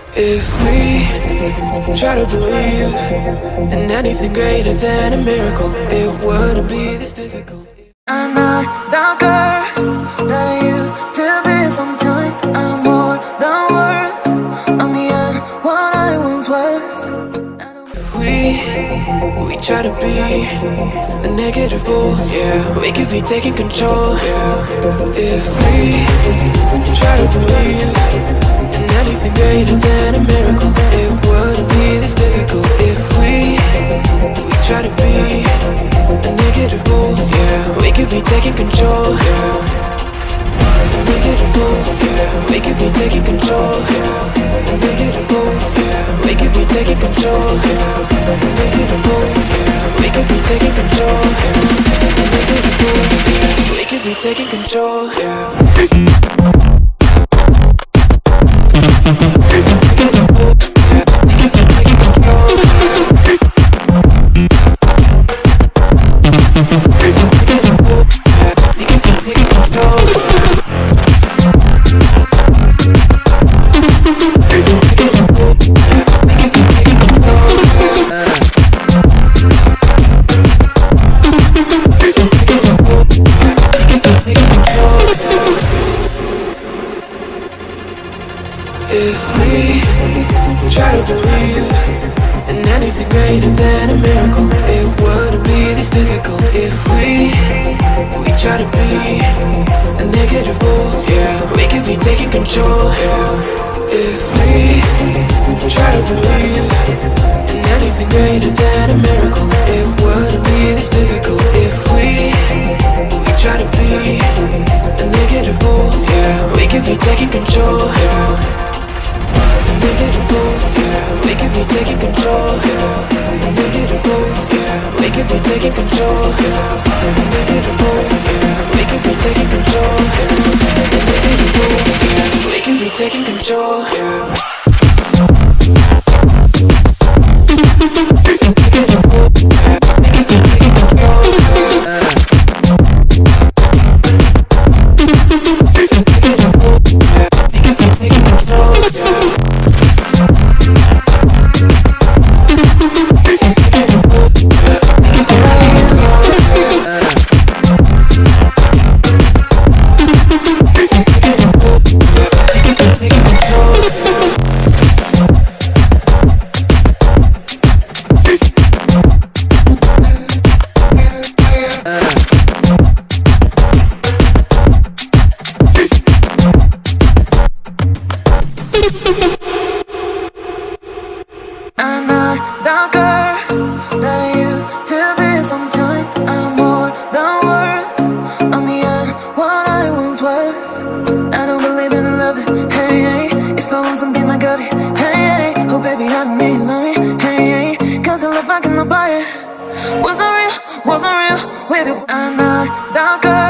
If we try to believe in anything greater than a miracle, it wouldn't be this difficult. I'm not the girl that I used to be. Sometimes I'm more than words. I'm beyond what I once was. If we try to be a negative bull, yeah, we could be taking control, yeah. If we try to believe in anything greater than a miracle, it wouldn't be this difficult. If we try to be a negative bull, yeah, we could be taking control, yeah. Negative bull, yeah, we could be taking control, yeah. Negative bull, yeah, we could be taking control, yeah. Negative bull, yeah, we could be taking control, yeah. Negative bull, yeah, we could be taking control, yeah. If we try to believe in anything greater than a miracle, it wouldn't be this difficult. If we try to be a negative bull, yeah, we could be taking control, yeah. If we try to believe in anything greater than a miracle, it wouldn't be this difficult. If we try to be a negative bull, yeah, we could be taking control, yeah. Negative bull, yeah, we could be taking control, yeah. Negative bull, yeah, we could be taking control, yeah. Negative bull, yeah, we could be taking control, yeah. Negative bull, yeah, we could be taking control, yeah. I'm not the girl that I used to be. Sometimes I'm more than words. I'm beyond what I once was. I don't believe in love, hey, hey. If I want something, I got it, hey, hey. Oh baby, I don't need love me, hey, hey. Cause the love I cannot buy it. Wasn't real with you. I'm not the girl